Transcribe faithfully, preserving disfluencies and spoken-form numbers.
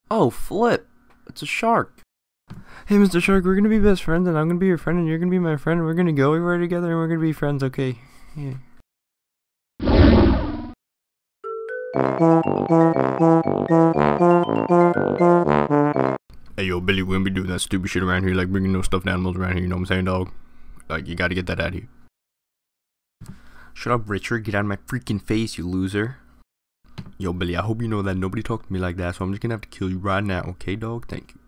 Oh, flip. It's a shark. Hey, Mister Shark, we're gonna be best friends, and I'm gonna be your friend, and you're gonna be my friend, and we're gonna go everywhere together, and we're gonna be friends, okay? Yeah. Hey, yo, Billy, we wouldn't be doing that stupid shit around here, like bringing no stuffed animals around here, you know what I'm saying, dog? Like, you gotta get that out of here. Shut up, Richard. Get out of my freaking face, you loser. Yo, Billy, I hope you know that nobody talked to me like that, so I'm just gonna have to kill you right now, okay, dog? Thank you.